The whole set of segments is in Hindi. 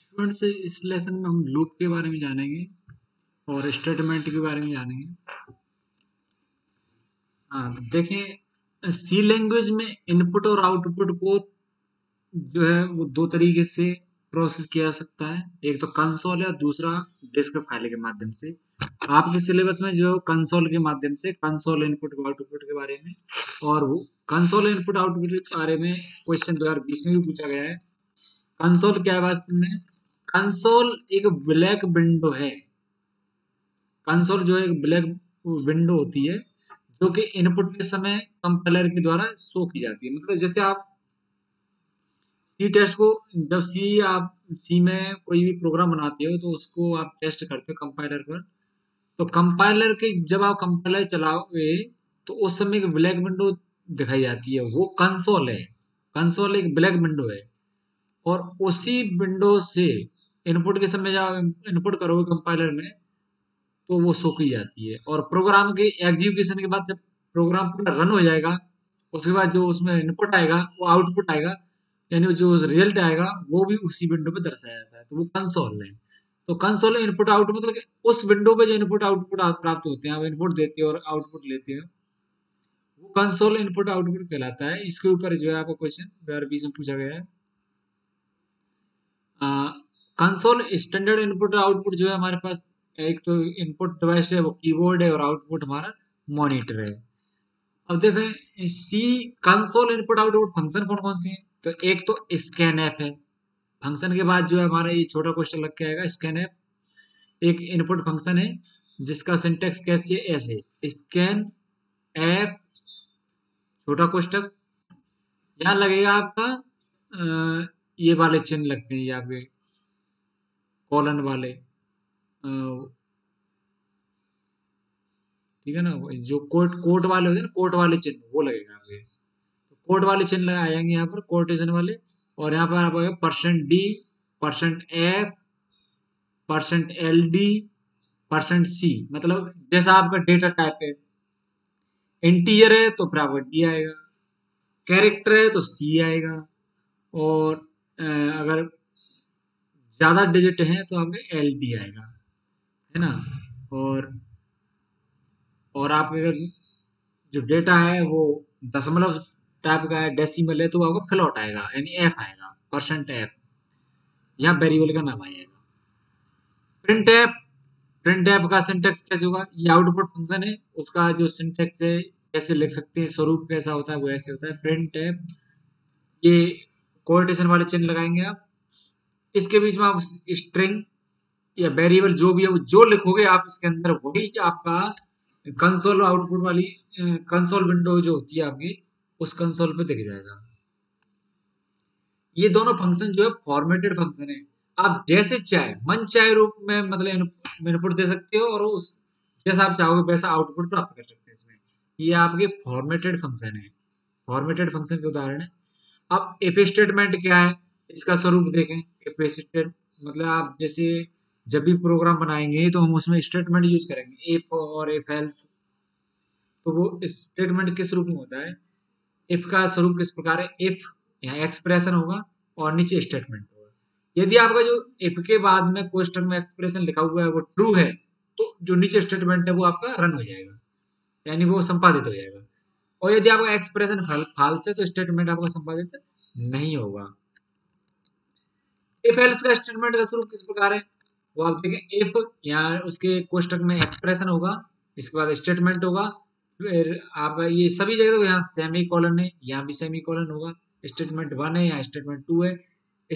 स्टूडेंट्स, इस लेसन में हम लूप के बारे में जानेंगे और स्टेटमेंट के बारे में जानेंगे। हाँ, देखें, सी लैंग्वेज में इनपुट और आउटपुट को जो है वो दो तरीके से प्रोसेस किया जा सकता है। एक तो कंसोल है और दूसरा डिस्क फाइल के माध्यम से। आपके सिलेबस में जो कंसोल के माध्यम से कंसोल इनपुट आउटपुट के बारे में और वो कंसोल इनपुट आउटपुट के बारे में क्वेश्चन 2020 में भी पूछा गया है। कंसोल क्या है वास्तव में? कंसोल एक ब्लैक विंडो है। कंसोल जो है एक ब्लैक विंडो होती है जो कि इनपुट के समय कंपाइलर के द्वारा शो की जाती है। मतलब जैसे आप सी टेस्ट को जब सी में कोई भी प्रोग्राम बनाते हो तो उसको आप टेस्ट करते हो कंपाइलर पर। तो कंपाइलर के जब आप कंपाइलर चलाओगे तो उस समय एक ब्लैक विंडो दिखाई जाती है, वो कंसोल है। कंसोल एक ब्लैक विंडो है और उसी विंडो से इनपुट के समय जब आप इनपुट करोगे कंपाइलर में तो वो शो की जाती है। और प्रोग्राम के एग्जीक्यूशन के बाद जब प्रोग्राम पूरा रन हो जाएगा उसके बाद जो उसमें इनपुट आएगा वो आउटपुट आएगा, यानी जो रिजल्ट आएगा वो भी उसी विंडो पे दर्शाया जाता है। तो वो कंसोल है। तो कंसोल इनपुट आउटपुट मतलब कि उस विंडो पे जो इनपुट आउटपुट प्राप्त होते हैं, आप इनपुट देते हो और आउटपुट लेते हो, वो कंसोल इनपुट आउटपुट कहलाता है। इसके ऊपर जो है आपको क्वेश्चन 2020 में पूछा गया है। कंसोल स्टैंडर्ड इनपुट आउटपुट जो है हमारे पास, एक तो इनपुट डिवाइस है वो कीबोर्ड है और आउटपुट हमारा मॉनिटर है। अब देखें C console input output function कौन कौन से हैं। तो एक तो स्कैन ऐप है। फंक्शन के बाद जो है हमारा ये छोटा क्वेश्चन लग के आएगा। स्कैन ऐप एक इनपुट फंक्शन है जिसका सिंटेक्स कैसी है, ऐसे स्कैन ऐप छोटा कोष्टक, यहाँ लगेगा आपका ये वाले चिन्ह लगते हैं, ये आपके कॉलन वाले, ठीक है ना, जो कोट वाले होते हैं ना, कोट वाले चिन्ह वो लगेगा आपके। तो कोट वाले चिन्ह लगाए जाएंगे यहाँ पर, कोटेशन वाले। और यहाँ पर आपका %d, %f, %ld, %c, मतलब जैसा आपका डेटा टाइप है, इंटीजर है तो फिर आपका डी आएगा, कैरेक्टर है तो सी आएगा, और अगर ज्यादा डिजिट है तो आपका एल डी आएगा, है ना। और आपके अगर जो डेटा है वो दशमलव टाइप का है, डेसिमल है, तो वो आपका फ्लोट आएगा, यानी एफ आएगा, %f। यहाँ वेरिएबल का नाम आ जाएगा। प्रिंट एफ, प्रिंट एफ का सिंटेक्स कैसे होगा? ये आउटपुट फंक्शन है, उसका जो सिंटेक्स है कैसे लिख सकते हैं, स्वरूप कैसा होता है वो ऐसे होता है प्रिंट एफ। ये कोटेशन वाले चिन्ह लगाएंगे आप, इसके बीच में आप स्ट्रिंग या वेरिएबल जो भी है वो जो लिखोगे आप इसके अंदर वही आपका कंसोल आउटपुट वाली कंसोल विंडो जो होती है आपकी उस कंसोल पे दिख जाएगा। ये दोनों फंक्शन जो है फॉर्मेटेड फंक्शन है। आप जैसे चाहे मन चाहे रूप में मतलब इनपुट दे सकते हो और उस जैसा आप चाहोगे वैसा आउटपुट प्राप्त कर सकते हैं इसमें। ये आपके फॉर्मेटेड फंक्शन है, फॉर्मेटेड फंक्शन के उदाहरण है। अब इफ स्टेटमेंट क्या है, इसका स्वरूप देखें। इफ स्टेट मतलब आप जैसे जब भी प्रोग्राम बनाएंगे तो हम उसमें स्टेटमेंट यूज करेंगे, इफ और इफ एल्स। तो वो स्टेटमेंट किस रूप में होता है? इफ का स्वरूप किस प्रकार है? इफ यहाँ एक्सप्रेशन होगा और नीचे स्टेटमेंट होगा। यदि आपका जो इफ के बाद में क्वेश्चन में एक्सप्रेशन लिखा हुआ है वो ट्रू है तो जो नीचे स्टेटमेंट है वो आपका रन हो जाएगा, यानी वो संपादित हो जाएगा। और यदि आपका एक्सप्रेशन फाल्स है तो स्टेटमेंट आपका संपादित नहीं होगा। इफ एल्स का स्टेटमेंट का स्वरूप किस प्रकार है वो आप देखें। इफ यहाँ उसके कोष्टक में एक्सप्रेशन होगा, इसके बाद स्टेटमेंट होगा, फिर आपका ये सभी जगह तो यहाँ सेमी कॉलन है, यहाँ भी सेमी कॉलन होगा। स्टेटमेंट 1 है, यहाँ स्टेटमेंट 2 है।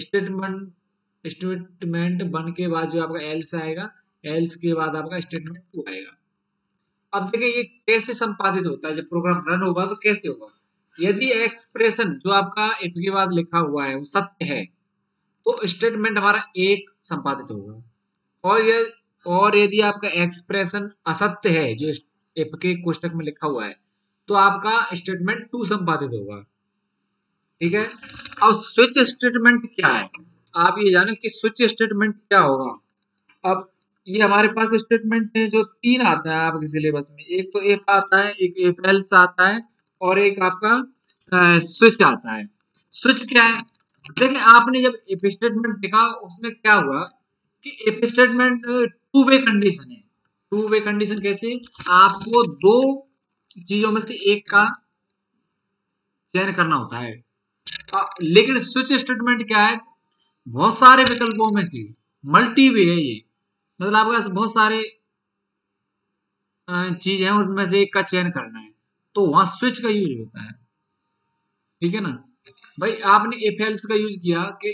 स्टेटमेंट 1 के बाद जो आपका एल्स आएगा, एल्स के बाद आपका स्टेटमेंट 2 आएगा। अब देखिए ये कैसे संपादित होता है, जब प्रोग्राम रन होगा तो कैसे होगा। यदि एक्सप्रेशन जो आपका इफ के बाद लिखा हुआ है वो सत्य है तो स्टेटमेंट हमारा 1 संपादित होगा। और यदि आपका एक्सप्रेशन असत्य है जो इफ के कोष्टक में लिखा हुआ है तो आपका स्टेटमेंट 2 संपादित होगा, ठीक है। अब स्विच स्टेटमेंट क्या है, आप ये जाने कि स्विच स्टेटमेंट क्या होगा। अब ये हमारे पास स्टेटमेंट है जो 3 आता है आपके सिलेबस में। एक तो इफ आता है, एक इफ एल्स आता है और एक आपका स्विच आता है। स्विच क्या है देखिए आपने जब इफ स्टेटमेंट देखा उसमें क्या हुआ कि if statement two way condition है। टू वे कंडीशन कैसे? आपको दो चीजों में से एक का चयन करना होता है। लेकिन स्विच स्टेटमेंट क्या है? बहुत सारे विकल्पों में से मल्टी वे है ये। मतलब आपके पास बहुत सारे चीज है, उसमें से एक का चयन करना है, तो वहां स्विच का यूज होता है। ठीक है ना भाई? आपने इफ एल्स का यूज किया कि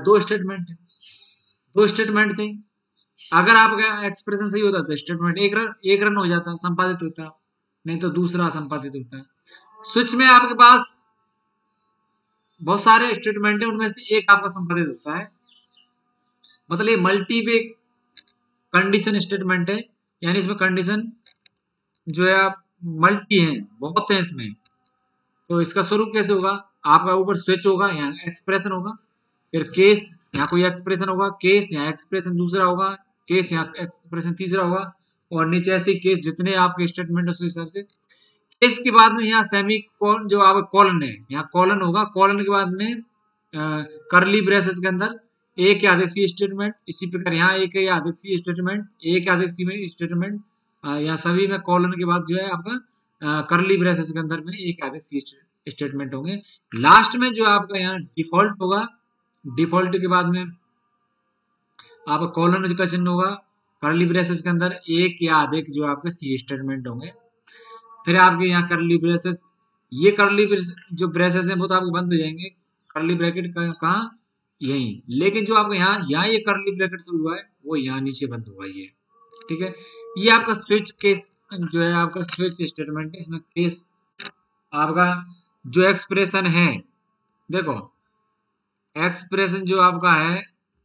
दो स्टेटमेंट थे। अगर आपका एक्सप्रेशन सही होता तो स्टेटमेंट एक रन हो जाता, संपादित होता, नहीं तो दूसरा संपादित होता। स्विच में आपके पास बहुत सारे स्टेटमेंट है, उनमें से एक आपका संपादित होता है। मतलब ये मल्टी वे कंडीशन स्टेटमेंट है, यानी इसमें कंडीशन जो है आप मल्टी है, बहुत है इसमें। तो इसका स्वरूप कैसे होगा? आपका ऊपर स्विच होगा, यहाँ एक्सप्रेशन होगा, फिर केस, यहाँ कोई एक्सप्रेशन होगा, केस यहाँ एक्सप्रेशन दूसरा होगा, केस यहाँ एक्सप्रेशन तीसरा होगा, और नीचे ऐसे केस जितने आपके स्टेटमेंट उस हिसाब से। केस के बाद में यहाँ सेमी कॉलन, जो आपका कॉलन है, यहाँ कॉलन होगा, कॉलन के बाद में करली ब्रेसेस के अंदर एक या अधिक सी स्टेटमेंट। इसी प्रकार यहाँ एक या अधिक सी स्टेटमेंट, एक या अधिक सी में स्टेटमेंट, यहाँ सभी में कॉलन के बाद जो है आपका करली ब्रेसेस के अंदर में एक या अधिक सी स्टेटमेंट होंगे। लास्ट में जो आपका यहाँ डिफॉल्ट होगा, डिफॉल्ट के बाद में आपका कॉलन का चिन्ह होगा, करली ब्रेसेस के अंदर एक या अधिक जो आपके सी स्टेटमेंट होंगे। फिर आपके यहाँ करली ब्रेसेस, ये करली जो ब्रेसेस हैं वो तो आपके बंद हो जाएंगे। करली ब्रैकेट कहाँ? यहीं। लेकिन जो आपको यहाँ ये करली ब्रैकेट शुरू हुआ है वो यहाँ नीचे बंद हुआ ये। ठीक है, ये आपका स्विच केस जो है, आपका स्विच स्टेटमेंट है। इसमें केस आपका जो एक्सप्रेशन है, देखो एक्सप्रेशन जो आपका है,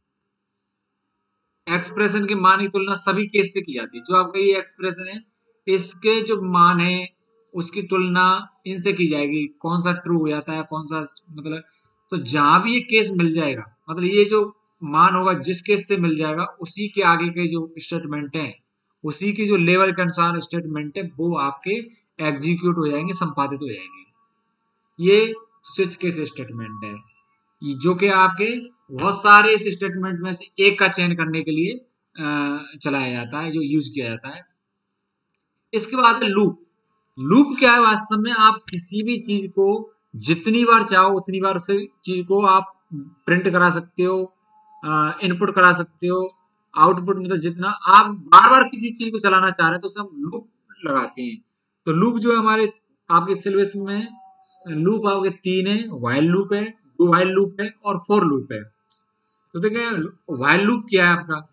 एक्सप्रेशन के मान की तुलना सभी केस से की जाती है। जो आपका ये एक्सप्रेशन है, इसके जो मान है उसकी तुलना इनसे की जाएगी, कौन सा ट्रू हो जाता है, कौन सा मतलब। तो जहां भी ये केस मिल जाएगा, मतलब ये जो मान होगा जिस केस से मिल जाएगा, उसी के आगे के जो स्टेटमेंट है, उसी के जो लेवल के अनुसार स्टेटमेंट है, वो आपके एग्जीक्यूट हो जाएंगे, संपादित हो जाएंगे। ये स्विच केस स्टेटमेंट है, जो कि आपके बहुत सारे इस स्टेटमेंट में से एक का चयन करने के लिए चलाया जाता है, जो यूज किया जाता है। इसके बाद है लूप। लूप क्या है? वास्तव में आप किसी भी चीज को जितनी बार चाहो उतनी बार उस चीज को आप प्रिंट करा सकते हो, इनपुट करा सकते हो, आउटपुट, मतलब जितना आप बार बार किसी चीज को चलाना चाह रहे हैं तो उसे हम लूप लगाते हैं। तो लूप जो है हमारे आपके सिलेबस में लूप आपके तीन है, व्हाइल लूप है, डू व्हाइल लूप है, और फोर लूप है। तो देखिए व्हाइल लूप क्या है आपका?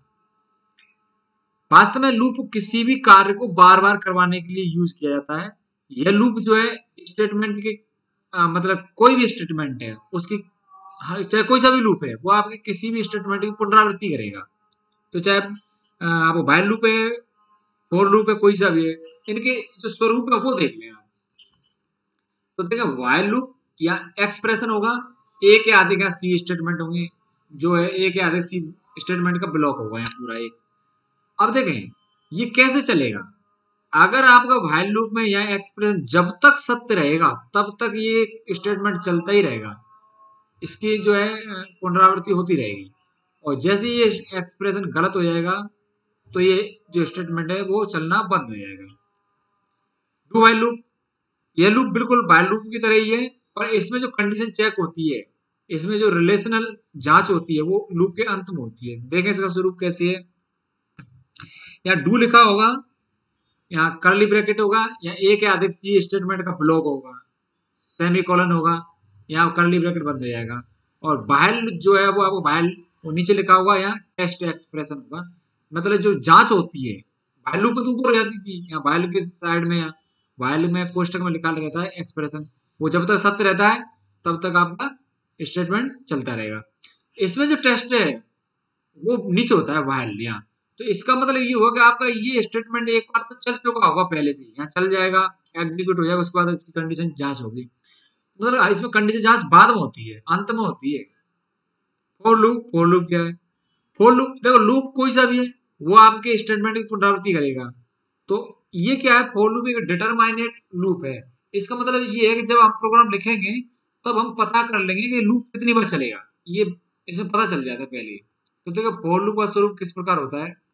वास्तव में लूप किसी भी कार्य को बार बार करवाने के लिए यूज किया जाता है। यह लूप जो है स्टेटमेंट के मतलब कोई भी स्टेटमेंट है उसकी, चाहे कोई सा भी लूप है, वो आपके किसी भी स्टेटमेंट की पुनरावृत्ति करेगा। तो चाहे आप व्हाइल लूप है, फोर लूप है, कोई सा भी है, इनके जो स्वरूप है वो देख लें आप। तो देखिए व्हाइल लूप या एक्सप्रेशन होगा, एक या अधिक सी स्टेटमेंट होंगे, जो है एक या अधिक सी स्टेटमेंट का ब्लॉक होगा यहाँ पूरा एक। अब देखें ये कैसे चलेगा। अगर आपका व्हाइल लूप में यह एक्सप्रेशन जब तक सत्य रहेगा तब तक ये स्टेटमेंट चलता ही रहेगा, इसकी जो है पुनरावृत्ति होती रहेगी। और जैसे ये एक्सप्रेशन गलत हो जाएगा तो ये जो स्टेटमेंट है वो चलना बंद हो जाएगा। डू व्हाइल लूप, यह लूप बिल्कुल व्हाइल लूप की तरह ही है, पर इसमें जो कंडीशन चेक होती है, इसमें जो रिलेशनल जांच होती है, वो लूप के अंत में होती है। देखें इसका स्वरूप कैसे है। यहाँ डू लिखा होगा, यहाँ करली ब्रैकेट होगा, या एक या अधिक सी स्टेटमेंट का ब्लॉक होगा, सेमी कॉलन होगा, यहाँ करली ब्रैकेट बंद हो जाएगा। और व्हाइल जो है वो आपको व्हाइल वो नीचे लिखा होगा, यहाँ टेस्ट एक्सप्रेशन होगा, मतलब जो जांच होती है। व्हाइल लूप में तो ऊपर हो जाती थी, यहाँ व्हाइल के साइड में, यहाँ व्हाइल में कोष्टक में लिखा रहता है एक्सप्रेशन, वो जब तक सत्य रहता है तब तक आपका स्टेटमेंट चलता रहेगा। इसमें जो टेस्ट है वो नीचे होता है व्हाइल यहाँ। तो इसका मतलब ये हुआ कि आपका ये स्टेटमेंट एक बार तो चल चुका होगा पहले से, यहाँ चल जाएगा, एग्जीक्यूट हो जाएगा, उसके बाद इसकी कंडीशन जांच होगी। मतलब इसमें कंडीशन जांच बाद में होती है, अंत में होती है। फोर लूप, फोर लूप क्या है? फोर लूप देखो, लूप कोई सा भी है वो आपके स्टेटमेंट की पुनरावृत्ति करेगा। तो ये क्या है? फोर लूप एक डिटरमाइनेट लूप है। इसका मतलब ये है कि जब आप प्रोग्राम लिखेंगे तब हम पता कर लेंगे कि लूप कितनी बार चलेगा। ये इसमें पता चल जाता है पहले ही। तो देखो फॉर लूप का स्वरूप किस प्रकार होता है।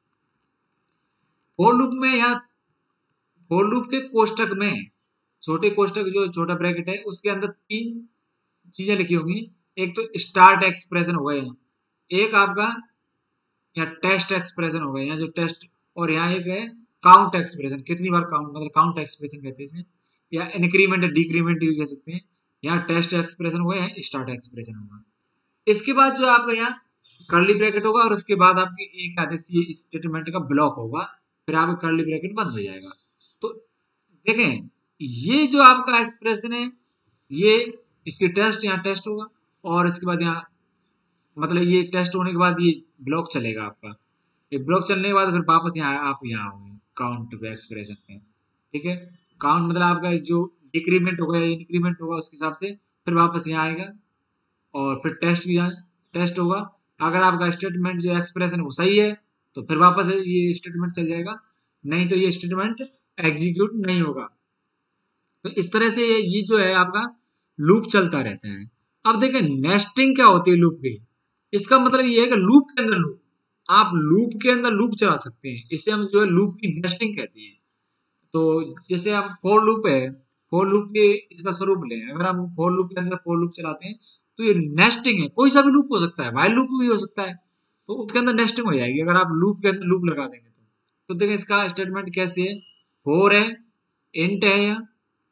फॉर लूप में यहाँ फॉर लूप के कोष्टक में, छोटे कोष्टक जो छोटा ब्रैकेट है उसके अंदर तीन चीजें लिखी होंगी। एक तो स्टार्ट एक्सप्रेशन होगा यहाँ, एक आपका यहाँ टेस्ट एक्सप्रेशन होगा, यहाँ जो टेस्ट, और यहाँ एक है काउंट एक्सप्रेशन, कितनी बार काउंट, मतलब काउंट एक्सप्रेशन कहते हैं इसे, या इंक्रीमेंट या डिक्रीमेंट भी कह सकते हैं। यहाँ टेस्ट एक्सप्रेशन होगा, यहाँ स्टार्ट एक्सप्रेशन होगा। इसके बाद जो आपका यहाँ कर्ली ब्रैकेट होगा और उसके बाद आपकी एक आदेशीय स्टेटमेंट का ब्लॉक होगा, फिर आपका कर्ली ब्रैकेट बंद हो जाएगा। तो देखें ये जो आपका एक्सप्रेशन है, ये इसकी टेस्ट यहाँ टेस्ट होगा, और इसके बाद यहाँ मतलब ये टेस्ट होने के बाद ये ब्लॉक चलेगा आपका। ये ब्लॉक चलने के बाद फिर वापस यहाँ आप यहाँ आओगे काउंट एक्सप्रेशन में। ठीक है, काउंट मतलब आपका जो डिक्रीमेंट होगा या इंक्रीमेंट होगा उसके हिसाब से फिर वापस यहाँ आएगा, और फिर टेस्ट यहाँ टेस्ट होगा। अगर आपका स्टेटमेंट जो एक्सप्रेशन वो सही है तो फिर वापस ये स्टेटमेंट चल जाएगा, नहीं तो ये स्टेटमेंट एग्जीक्यूट नहीं होगा। तो इस तरह से ये जो है आपका लूप चलता रहता है। अब देखें नेस्टिंग क्या होती है लूप की। इसका मतलब ये है कि लूप के अंदर लूप, आप लूप के अंदर लूप चला सकते हैं, इसे हम जो है लूप की नेस्टिंग कहते हैं। तो जैसे हम फॉर लूप है, फॉर लूप के इसका स्वरूप लें, अगर हम फॉर लूप के अंदर फॉर लूप चलाते हैं तो ये नेस्टिंग है, कोई सा भी लूप हो सकता है, व्हाइल लूप भी हो सकता है, तो उसके अंदर नेस्टिंग हो जाएगी अगर आप लूप के अंदर लूप लगा देंगे तो देखिए इसका स्टेटमेंट कैसे है, फोर है, इंट है, या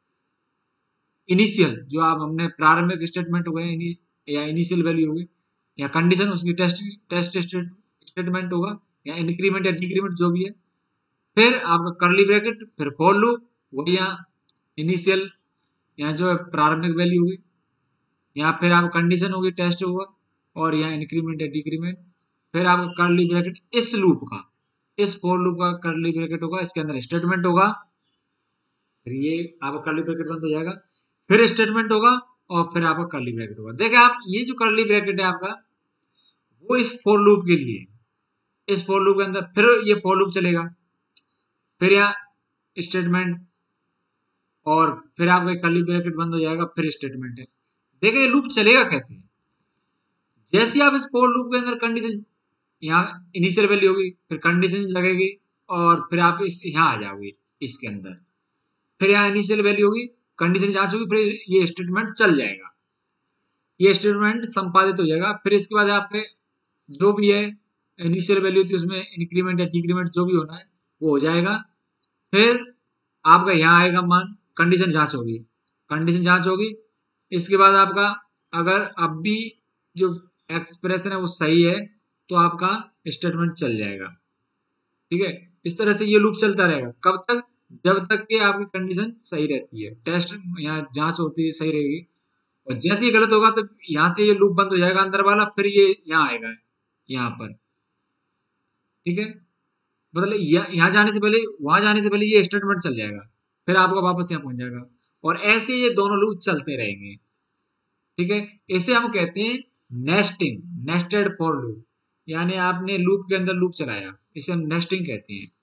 इनिशियल जो आप हमने प्रारंभिक स्टेटमेंट हो गए या इनिशियल वैल्यू होगी, या कंडीशन उसकी टेस्ट टेस्ट स्टेटमेंट होगा, या इंक्रीमेंट या डिक्रीमेंट जो भी है, फिर आपका करली ब्रैकेट, फिर फॉर लूप, वही यहाँ इनिशियल यहाँ जो है प्रारंभिक वैल्यू होगी, यहाँ फिर आपका कंडीशन होगी टेस्ट होगा, और यहाँ इंक्रीमेंट या डिक्रीमेंट, फिर आपका करली ब्रैकेट इस लूप का, इस फॉर लूप का करली ब्रैकेट होगा, इसके अंदर स्टेटमेंट होगा, फिर ये आपका करली ब्रैकेट बंद हो जाएगा, फिर स्टेटमेंट होगा, और फिर आपका करली ब्रैकेट होगा। देखिए आप ये जो करली ब्रैकेट है आपका वो इस फॉर लूप के लिए, इस फॉर लूप के अंदर फिर ये फॉर लूप चलेगा, फिर यहाँ स्टेटमेंट, और फिर आपका करली ब्रैकेट बंद हो जाएगा, फिर स्टेटमेंट है। देखिए ये लूप चलेगा कैसे, जैसे आप इस फॉर लूप के अंदर कंडीशन, यहाँ इनिशियल वैल्यू होगी, फिर कंडीशन लगेगी, और फिर आप इस यहाँ आ जाओगे इसके अंदर, फिर यहाँ इनिशियल वैल्यू होगी, कंडीशन जांच होगी, फिर ये स्टेटमेंट चल जाएगा, ये स्टेटमेंट संपादित हो जाएगा। फिर इसके बाद आपके जो भी है इनिशियल वैल्यू थी उसमें इंक्रीमेंट या डिक्रीमेंट जो भी होना है वो हो जाएगा। फिर आपका यहाँ आएगा मान, कंडीशन जांच होगी, कंडीशन जांच होगी, इसके बाद आपका अगर अब भी जो एक्सप्रेशन है वो सही है तो आपका स्टेटमेंट चल जाएगा। ठीक है, इस तरह से ये लूप चलता रहेगा, कब तक, जब तक कि आपकी कंडीशन सही रहती है, टेस्ट यहाँ जांच होती है सही रहेगी, और जैसे ही गलत होगा तो यहाँ से ये लूप बंद हो जाएगा अंदर वाला, फिर ये यहाँ आएगा यहाँ पर। ठीक है, मतलब यहाँ जाने से पहले, वहां जाने से पहले ये स्टेटमेंट चल जाएगा, फिर आपका वापस यहाँ पहुंच जाएगा, और ऐसे ये दोनों लूप चलते रहेंगे। ठीक है, इसे हम कहते हैं नेस्टिंग, नेस्टेड फॉर लूप, यानी आपने लूप के अंदर लूप चलाया, इसे हम नेस्टिंग कहते हैं।